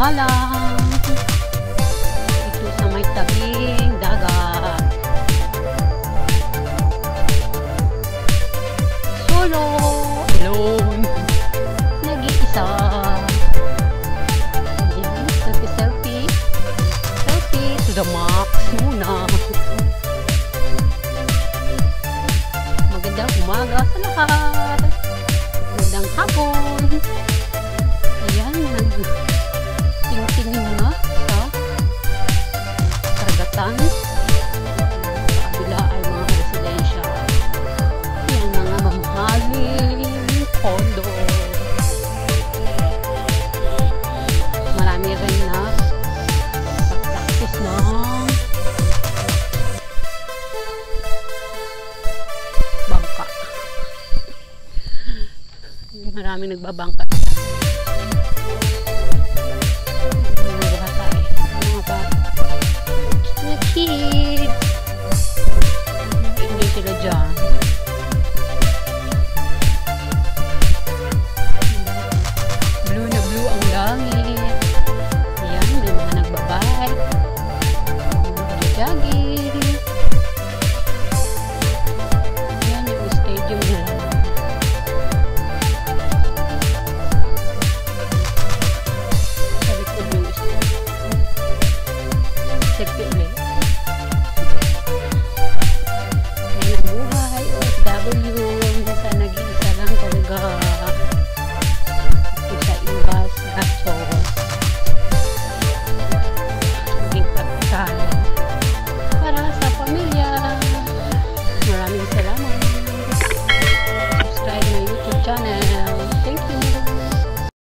Paalam dito sa may tabing dagat. Solo, alone, nag-iisa. Ayan, selfie to the max muna. Magandang umaga sa lahat. Magandang hapon. Ayan, tingin na sa karagatan. Sa kabila ay mga residensya. Ayan, mga mamahaling condo. Marami rin na pag-practice ng bangka. Marami nagbabangka. Mga kids. Enjoy sila dyan.